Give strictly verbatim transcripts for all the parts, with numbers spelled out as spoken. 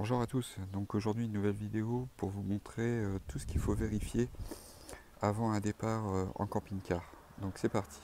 Bonjour à tous, donc aujourd'hui une nouvelle vidéo pour vous montrer euh, tout ce qu'il faut vérifier avant un départ euh, en camping-car. Donc c'est parti.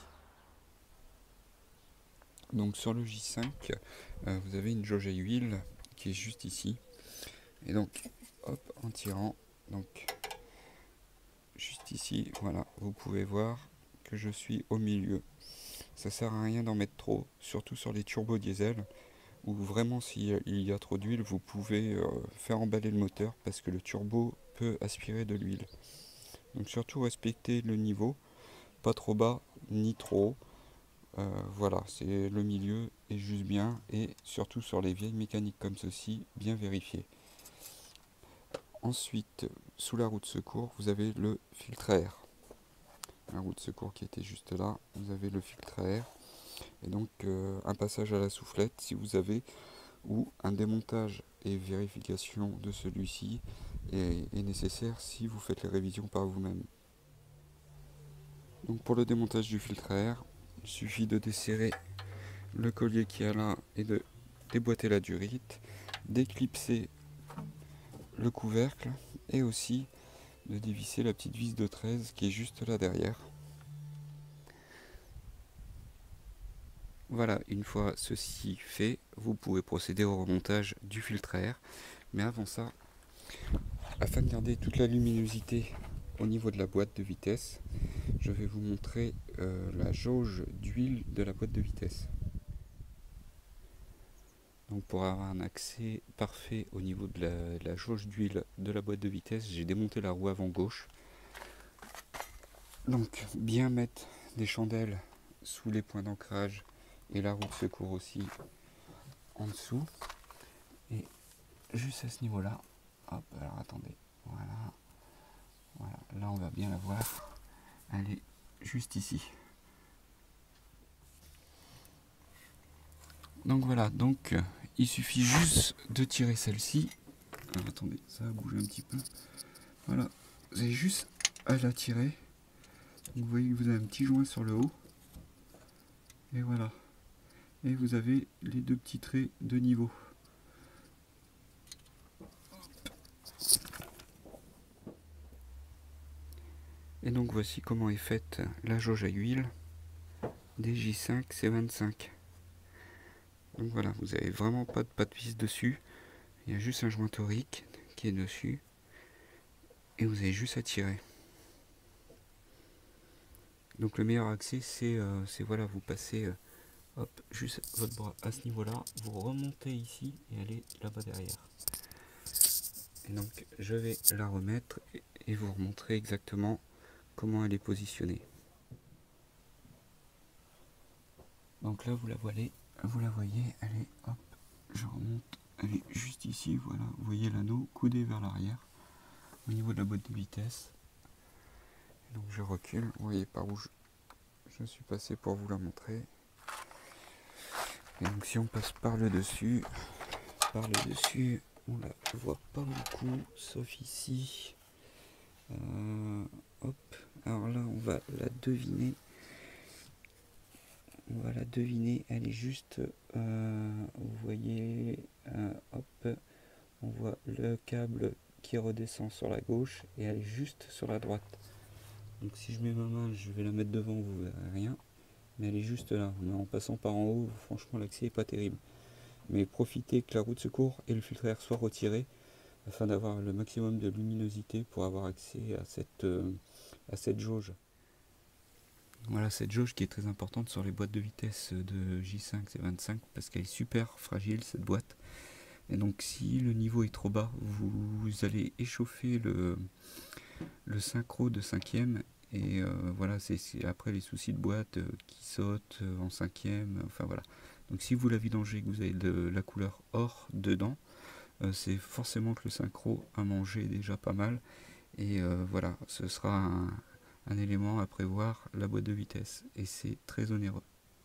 Donc sur le J cinq, euh, vous avez une jauge à huile qui est juste ici. Et donc hop, en tirant, donc juste ici, voilà, vous pouvez voir que je suis au milieu. Ça sert à rien d'en mettre trop, surtout sur les turbos diesel, où vraiment s'il y a trop d'huile, vous pouvez euh, faire emballer le moteur parce que le turbo peut aspirer de l'huile. Donc surtout respecter le niveau, pas trop bas ni trop haut. Euh, voilà, c'est le milieu est juste bien, et surtout sur les vieilles mécaniques comme ceci, bien vérifier. Ensuite, sous la roue de secours, vous avez le filtre à air. La roue de secours qui était juste là, vous avez le filtre à air. Et donc euh, un passage à la soufflette si vous avez, ou un démontage et vérification de celui-ci est, est nécessaire si vous faites les révisions par vous-même. Donc pour le démontage du filtre à air, il suffit de desserrer le collier qui est là et de déboîter la durite, d'éclipser le couvercle et aussi de dévisser la petite vis de treize qui est juste là derrière. Voilà, une fois ceci fait, vous pouvez procéder au remontage du filtre à air. Mais avant ça, afin de garder toute la luminosité au niveau de la boîte de vitesse, je vais vous montrer euh, la jauge d'huile de la boîte de vitesse. Donc pour avoir un accès parfait au niveau de la, de la jauge d'huile de la boîte de vitesse, j'ai démonté la roue avant gauche. Donc bien mettre des chandelles sous les points d'ancrage et la roue de secours aussi en dessous. Et juste à ce niveau-là, hop, alors attendez, voilà, voilà, là on va bien la voir, elle est juste ici. Donc voilà, donc euh, il suffit juste de tirer celle-ci. Alors attendez, ça va bouger un petit peu. Voilà, vous avez juste à la tirer. Vous voyez que vous avez un petit joint sur le haut. Et voilà. Et vous avez les deux petits traits de niveau. Et donc voici comment est faite la jauge à huile des J cinq C vingt-cinq. Donc voilà, vous n'avez vraiment pas de pas de vis dessus. Il y a juste un joint torique qui est dessus. Et vous avez juste à tirer. Donc le meilleur accès, c'est euh, voilà, vous passez euh, hop, juste votre bras à ce niveau-là, vous remontez ici et allez là-bas derrière. Et donc je vais la remettre et, et vous remontrer exactement comment elle est positionnée. Donc là vous la voyez, vous la voyez, elle est, hop, je remonte, elle est juste ici, voilà, vous voyez l'anneau coudé vers l'arrière, au niveau de la boîte de vitesse. Et donc je recule, vous voyez par où je, je suis passé pour vous la montrer. Et donc si on passe par le dessus, par le dessus, on la voit pas beaucoup, sauf ici. Euh, hop, alors là on va la deviner. On va la deviner, elle est juste, euh, vous voyez, euh, hop, on voit le câble qui redescend sur la gauche et elle est juste sur la droite. Donc si je mets ma main, je vais la mettre devant, vous verrez rien, mais elle est juste là. Mais en passant par en haut, franchement l'accès est pas terrible. Mais profitez que la roue de secours et le filtre à air soient retirés afin d'avoir le maximum de luminosité pour avoir accès à cette, euh, à cette jauge. Voilà, cette jauge qui est très importante sur les boîtes de vitesse de J cinq C vingt-cinq parce qu'elle est super fragile cette boîte. Et donc si le niveau est trop bas, vous, vous allez échauffer le, le synchro de cinquième. Et euh, voilà, c'est après les soucis de boîte euh, qui sautent euh, en cinquième. Enfin voilà. Donc si vous la vidangez, que vous avez de la couleur or dedans, euh, c'est forcément que le synchro a mangé déjà pas mal. Et euh, voilà, ce sera un, un élément à prévoir, la boîte de vitesse. Et c'est très onéreux.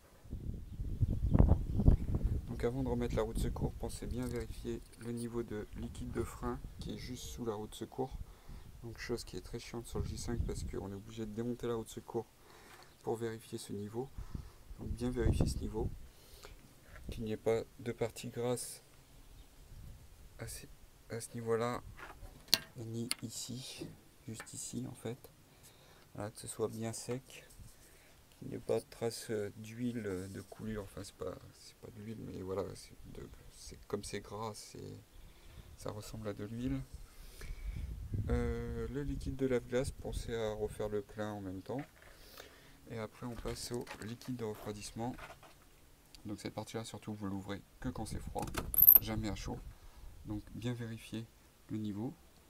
Donc avant de remettre la roue de secours, pensez bien vérifier le niveau de liquide de frein qui est juste sous la roue de secours. Donc chose qui est très chiante sur le J cinq parce qu'on est obligé de démonter la roue de secours pour vérifier ce niveau. Donc bien vérifier ce niveau. Qu'il n'y ait pas de partie grasse assez, à ce niveau-là, ni ici, juste ici en fait. Voilà, que ce soit bien sec, qu'il n'y ait pas de traces d'huile de coulure. Enfin, c'est pas, c'est pas de l'huile, mais voilà, c'est comme c'est gras, c'est, ça ressemble à de l'huile. Euh, le liquide de lave-glace, pensez à refaire le plein en même temps. Et après, on passe au liquide de refroidissement. Donc cette partie-là, surtout, vous l'ouvrez que quand c'est froid, jamais à chaud. Donc bien vérifier le niveau.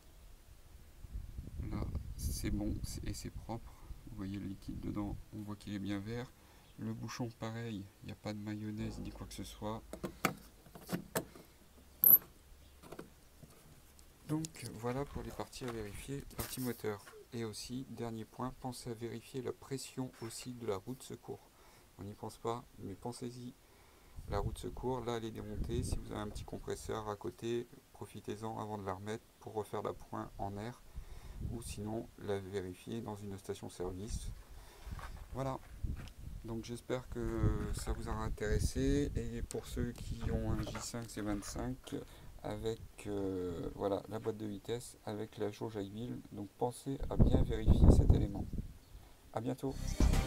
Là, c'est bon et c'est propre. Vous voyez le liquide dedans, on voit qu'il est bien vert. Le bouchon, pareil, il n'y a pas de mayonnaise ni quoi que ce soit. Donc voilà pour les parties à vérifier, partie moteur. Et aussi, dernier point, pensez à vérifier la pression aussi de la roue de secours. On n'y pense pas, mais pensez-y. La roue de secours, là elle est démontée. Si vous avez un petit compresseur à côté, profitez-en avant de la remettre pour refaire la pointe en air. Ou sinon, la vérifier dans une station-service. Voilà. Donc j'espère que ça vous aura intéressé. Et pour ceux qui ont un J cinq C vingt-cinq, avec euh, voilà, la boîte de vitesse, avec la jauge à huile. Donc pensez à bien vérifier cet élément. A bientôt.